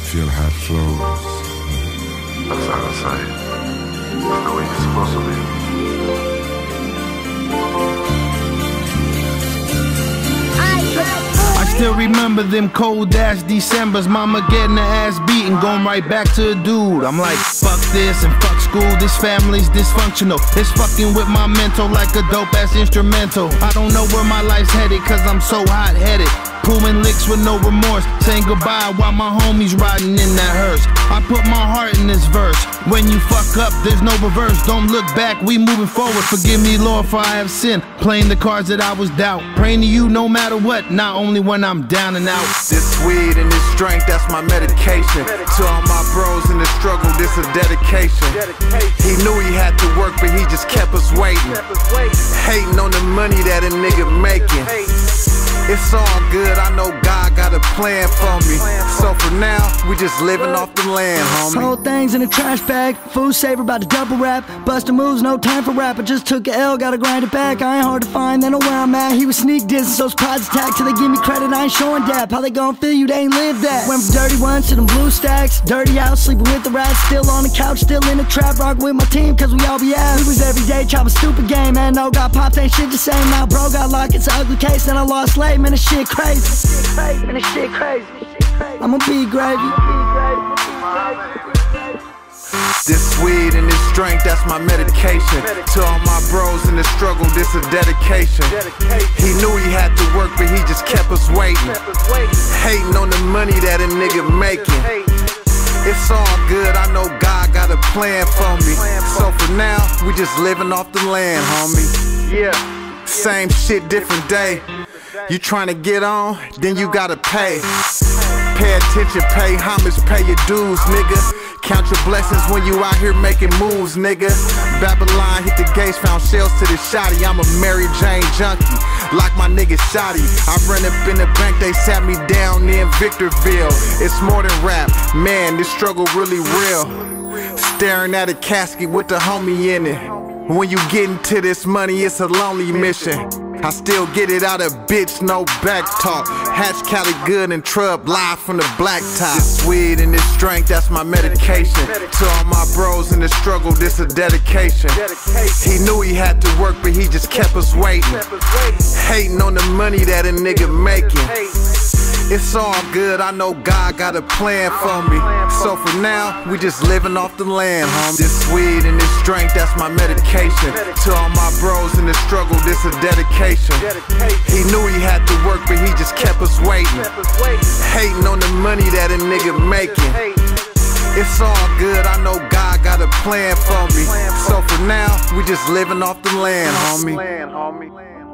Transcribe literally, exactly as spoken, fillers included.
Feel how it flows. That's all I say. It's the way you're supposed to be. I still remember them cold ass Decembers, mama getting her ass beaten, going right back to the dude. I'm like, fuck this and fuck school, this family's dysfunctional. It's fucking with my mental like a dope ass instrumental. I don't know where my life's headed cause I'm so hot headed. Pulling licks with no remorse, saying goodbye while my homies riding in that hearse. I put my heart in this verse. When you fuck up, there's no reverse. Don't look back, we moving forward. Forgive me, Lord, for I have sinned, playing the cards that I was dealt. Praying to you no matter what, not only when I'm down and out. This weed and this drink, that's my medication. To all my bros in the struggle, this a dedication. He knew he had to work, but he just kept us waiting. Hating on the money that a nigga making. It's all good, I know God got a plan for me. So for now, we just living off the land, homie. Whole things in a trash bag, food saver about to double rap. Bustin' moves, no time for rap, I just took a L, gotta grind it back. I ain't hard to find, they know where I'm at. He was sneak distance, those pods attack till they give me credit, I ain't showing dap. How they gon' feel you, they ain't lived that. Went from dirty ones to them blue stacks, dirty house, sleeping with the rats. Still on the couch, still in the trap, rockin' with my team cause we all be ass. We was every day, chop a stupid game, man, no got popped, ain't shit the same. Now bro got locked, it's an ugly case, then I lost slave. Man, this shit crazy, man, this shit crazy. I'ma be gravy. This weed and this drink, that's my medication. To all my bros in the struggle, this a dedication. He knew he had to work, but he just kept us waiting. Hating on the money that a nigga making. It's all good, I know God got a plan for me. So for now, we just living off the land, homie. Yeah, same shit, different day. You tryna get on, then you gotta pay. Pay attention, pay homage, pay your dues, nigga. Count your blessings when you out here making moves, nigga. Babylon hit the gates, found shells to the shotty. I'm a Mary Jane junkie, like my nigga Shotty. I run up in the bank, they sat me down in Victorville. It's more than rap, man, this struggle really real. Staring at a casket with the homie in it. When you get into this money, it's a lonely mission. I still get it out of bitch, no back talk. Hatch Cali good and Trub live from the black top. This weed and this drink, that's my medication. To all my bros in the struggle, this a dedication. He knew he had to work, but he just kept us waiting. Hating on the money that a nigga making. It's all good, I know God got a plan for me. So for now, we just living off the land, homie. This weed and this drink, that's my medication. To all my bros in the struggle, this a dedication. He knew he had to work, but he just kept us waiting. Hating on the money that a nigga making. It's all good, I know God got a plan for me. So for now, we just living off the land, homie.